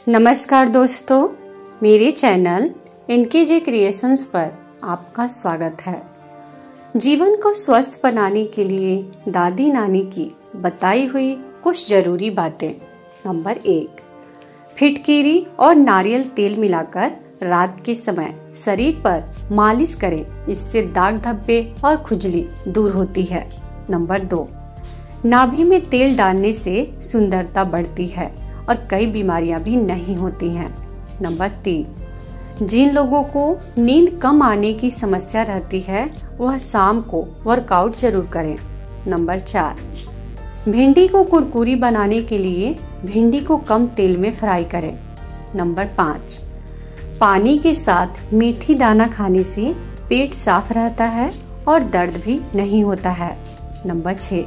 नमस्कार दोस्तों, मेरे चैनल इनके क्रिएशंस पर आपका स्वागत है। जीवन को स्वस्थ बनाने के लिए दादी नानी की बताई हुई कुछ जरूरी बातें। नंबर 1, फिटकीरी और नारियल तेल मिलाकर रात के समय शरीर पर मालिश करें, इससे दाग धब्बे और खुजली दूर होती है। नंबर 2, नाभि में तेल डालने से सुंदरता बढ़ती है और कई बीमारियां भी नहीं होती हैं। नंबर 3, जिन लोगों को नींद कम आने की समस्या रहती है वह शाम को वर्कआउट जरूर करें। नंबर 4, भिंडी को कुरकुरी बनाने के लिए भिंडी को कम तेल में फ्राई करें। नंबर 5, पानी के साथ मेथी दाना खाने से पेट साफ रहता है और दर्द भी नहीं होता है। नंबर 6,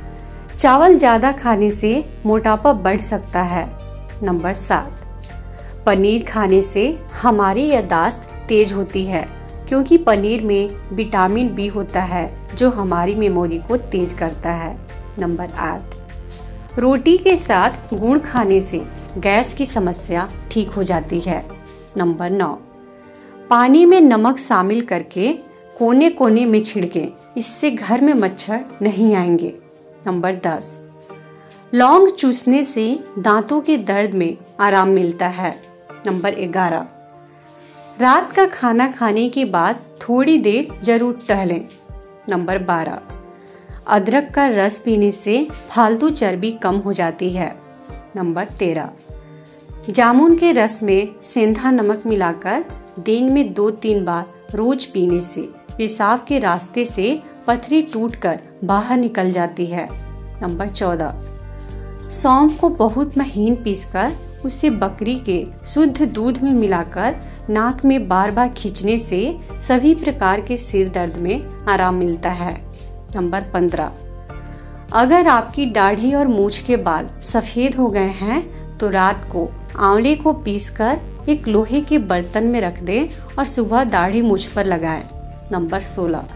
चावल ज्यादा खाने से मोटापा बढ़ सकता है। नंबर 7, पनीर खाने से हमारी याददाश्त तेज होती है क्योंकि पनीर में विटामिन बी होता है जो हमारी मेमोरी को तेज करता है। नंबर 8, रोटी के साथ गुड़ खाने से गैस की समस्या ठीक हो जाती है। नंबर 9, पानी में नमक शामिल करके कोने कोने में छिड़कें, इससे घर में मच्छर नहीं आएंगे। नंबर 10, लौंग चूसने से दांतों के दर्द में आराम मिलता है। नंबर 11, रात का खाना खाने के बाद थोड़ी देर जरूर टहलें। नंबर 12, अदरक का रस पीने से फालतू चर्बी कम हो जाती है। नंबर 13, जामुन के रस में सेंधा नमक मिलाकर दिन में 2-3 बार रोज पीने से पेशाब के रास्ते से पथरी टूटकर बाहर निकल जाती है। नंबर 14, सौंफ को बहुत महीन पीसकर उसे बकरी के शुद्ध दूध में मिलाकर नाक में बार बार खींचने से सभी प्रकार के सिर दर्द में आराम मिलता है। नंबर 15, अगर आपकी दाढ़ी और मूछ के बाल सफेद हो गए हैं तो रात को आंवले को पीसकर एक लोहे के बर्तन में रख दें और सुबह दाढ़ी मूछ पर लगाएं। नंबर 16,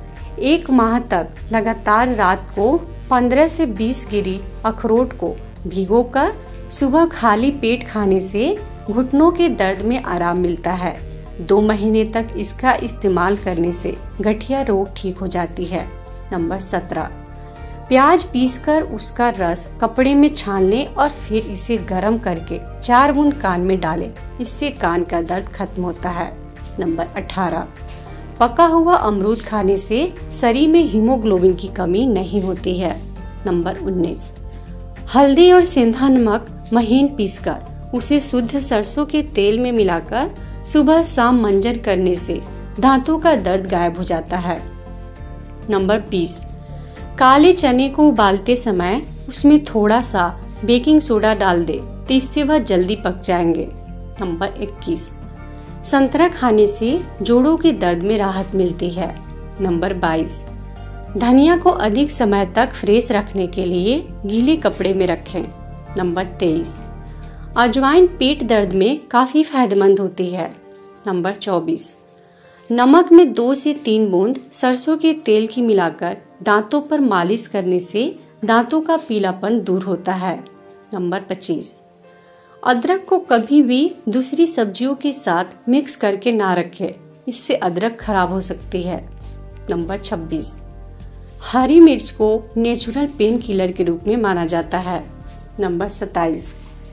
1 माह तक लगातार रात को 15 से 20 गिरी अखरोट को भिगोकर सुबह खाली पेट खाने से घुटनों के दर्द में आराम मिलता है। 2 महीने तक इसका इस्तेमाल करने से गठिया रोग ठीक हो जाती है। नंबर 17, प्याज पीसकर उसका रस कपड़े में छान लें और फिर इसे गर्म करके 4 बूंद कान में डालें, इससे कान का दर्द खत्म होता है। नंबर 18, पका हुआ अमरूद खाने से शरीर में हीमोग्लोबिन की कमी नहीं होती है। नंबर 19, हल्दी और सेंधा नमक महीन पीसकर उसे शुद्ध सरसों के तेल में मिलाकर सुबह शाम मंजन करने से दांतों का दर्द गायब हो जाता है। नंबर 20, काले चने को उबालते समय उसमें थोड़ा सा बेकिंग सोडा डाल दे तो इससे वह जल्दी पक जाएंगे। नंबर 21, संतरा खाने से जोड़ों के दर्द में राहत मिलती है। नंबर 22, धनिया को अधिक समय तक फ्रेश रखने के लिए गीले कपड़े में रखें। नंबर 23, अजवाइन पेट दर्द में काफी फायदेमंद होती है। नंबर 24, नमक में 2 से 3 बूंद सरसों के तेल की मिलाकर दांतों पर मालिश करने से दांतों का पीलापन दूर होता है। नंबर 25, अदरक को कभी भी दूसरी सब्जियों के साथ मिक्स करके ना रखें, इससे अदरक खराब हो सकती है। नंबर 26, हरी मिर्च को नेचुरल पेन किलर के रूप में माना जाता है। नंबर 27,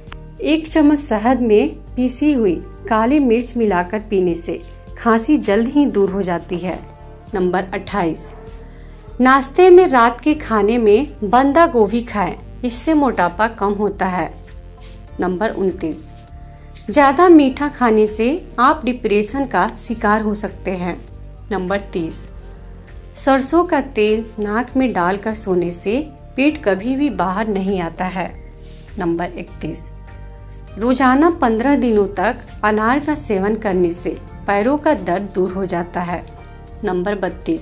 1 चम्मच शहद में पीसी हुई काली मिर्च मिलाकर पीने से खांसी जल्द ही दूर हो जाती है। नंबर 28, नाश्ते में रात के खाने में बंदा गोभी खाएं, इससे मोटापा कम होता है। नंबर 29, ज्यादा मीठा खाने से आप डिप्रेशन का शिकार हो सकते हैं। नंबर 30, सरसों का तेल नाक में डालकर सोने से पेट कभी भी बाहर नहीं आता है। नंबर 31, रोजाना 15 दिनों तक अनार का सेवन करने से पैरों का दर्द दूर हो जाता है। नंबर 32,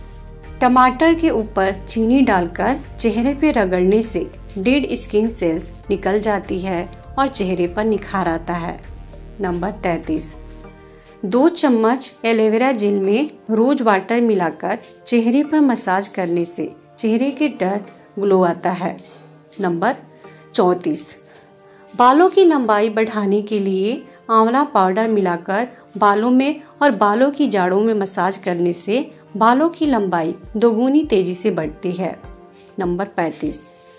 टमाटर के ऊपर चीनी डालकर चेहरे पे रगड़ने से डेड स्किन सेल्स निकल जाती है और चेहरे पर निखार आता है। नंबर 33, 2 चम्मच एलोवेरा जेल में रोज वाटर मिलाकर चेहरे पर मसाज करने से चेहरे के डर ग्लो आता है। नंबर 34, बालों की लंबाई बढ़ाने के लिए आंवला पाउडर मिलाकर बालों में और बालों की जड़ों में मसाज करने से बालों की लंबाई दोगुनी तेजी से बढ़ती है। नंबर 35।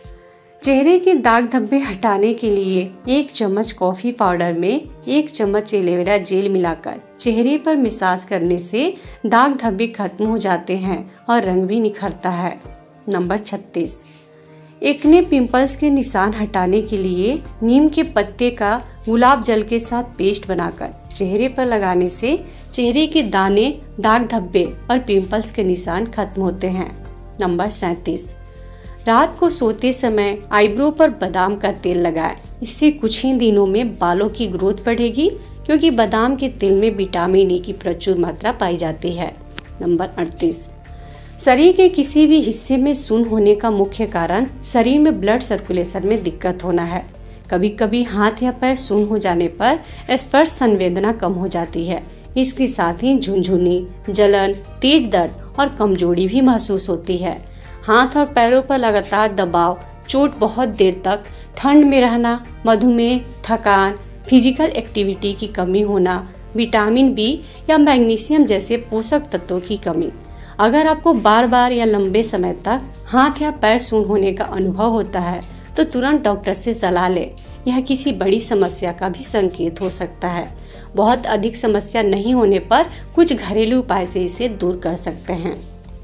चेहरे के दाग धब्बे हटाने के लिए 1 चम्मच कॉफी पाउडर में 1 चम्मच एलोवेरा जेल मिलाकर चेहरे पर मसाज करने से दाग धब्बे खत्म हो जाते हैं और रंग भी निखरता है। नंबर 36। एक्ने पिंपल्स के निशान हटाने के लिए नीम के पत्ते का गुलाब जल के साथ पेस्ट बनाकर चेहरे पर लगाने से चेहरे के दाने, दाग धब्बे और पिंपल्स के निशान खत्म होते हैं। नंबर 37। रात को सोते समय आईब्रो पर बादाम का तेल लगाएं। इससे कुछ ही दिनों में बालों की ग्रोथ बढ़ेगी, क्योंकि बादाम के तेल में विटामिन ई की प्रचुर मात्रा पाई जाती है। नंबर 38। शरीर के किसी भी हिस्से में सुन्न होने का मुख्य कारण शरीर में ब्लड सर्कुलेशन में दिक्कत होना है। कभी कभी हाथ या पैर सुन्न हो जाने पर स्पर्श संवेदना कम हो जाती है। इसके साथ ही झुनझुनी, जलन, तेज दर्द और कमजोरी भी महसूस होती है। हाथ और पैरों पर लगातार दबाव, चोट बहुत देर तक, ठंड में रहना, मधुमेह, थकान, फिजिकल एक्टिविटी की कमी होना, विटामिन बी या मैग्नीशियम जैसे पोषक तत्वों की कमी। अगर आपको बार बार या लंबे समय तक हाथ या पैर सुन्न होने का अनुभव होता है तो तुरंत डॉक्टर से सलाह लें। यह किसी बड़ी समस्या का भी संकेत हो सकता है। बहुत अधिक समस्या नहीं होने पर कुछ घरेलू उपाय से इसे दूर कर सकते हैं।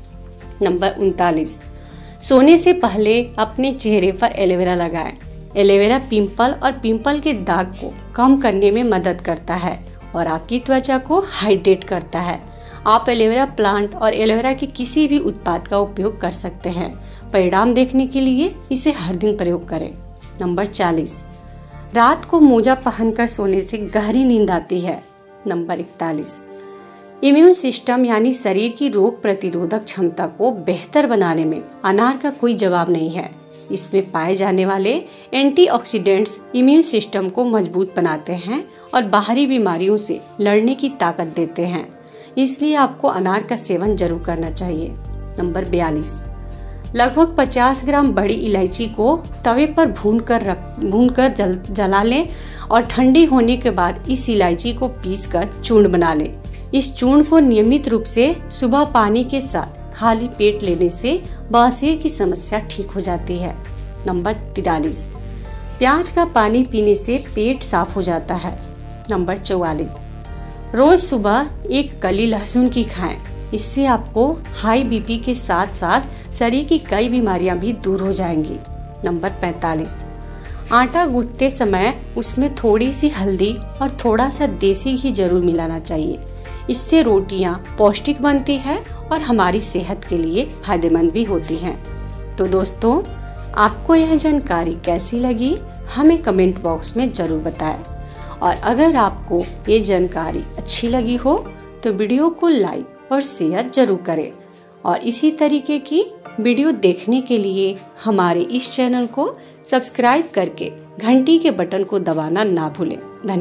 नंबर 39। सोने से पहले अपने चेहरे पर एलोवेरा लगाएं। एलोवेरा पिंपल और पिंपल के दाग को कम करने में मदद करता है और आपकी त्वचा को हाइड्रेट करता है। आप एलोवेरा प्लांट और एलोवेरा के किसी भी उत्पाद का उपयोग कर सकते हैं। परिणाम देखने के लिए इसे हर दिन प्रयोग करें। नंबर 40। रात को मोजा पहनकर सोने से गहरी नींद आती है। नंबर 41। इम्यून सिस्टम यानी शरीर की रोग प्रतिरोधक क्षमता को बेहतर बनाने में अनार का कोई जवाब नहीं है। इसमें पाए जाने वाले एंटीऑक्सीडेंट्स इम्यून सिस्टम को मजबूत बनाते हैं और बाहरी बीमारियों से लड़ने की ताकत देते हैं। इसलिए आपको अनार का सेवन जरूर करना चाहिए। नंबर 42। लगभग 50 ग्राम बड़ी इलायची को तवे पर भूनकर जला लें और ठंडी होने के बाद इस इलायची को पीसकर चूर्ण बना लें। इस चूर्ण को नियमित रूप से सुबह पानी के साथ खाली पेट लेने से बवासीर की समस्या ठीक हो जाती है। नंबर 43। प्याज का पानी पीने से पेट साफ हो जाता है। नंबर 44। रोज सुबह 1 कली लहसुन की खाएं। इससे आपको हाई बीपी के साथ साथ शरीर की कई बीमारियां भी दूर हो जाएंगी। नंबर 45। आटा गूंथते समय उसमें थोड़ी सी हल्दी और थोड़ा सा देसी घी जरूर मिलाना चाहिए। इससे रोटियां पौष्टिक बनती है और हमारी सेहत के लिए फायदेमंद भी होती हैं। तो दोस्तों, आपको यह जानकारी कैसी लगी हमें कमेंट बॉक्स में जरूर बताएं। और अगर आपको ये जानकारी अच्छी लगी हो तो वीडियो को लाइक और शेयर जरूर करें। और इसी तरीके की वीडियो देखने के लिए हमारे इस चैनल को सब्सक्राइब करके घंटी के बटन को दबाना ना भूलें। धन्यवाद।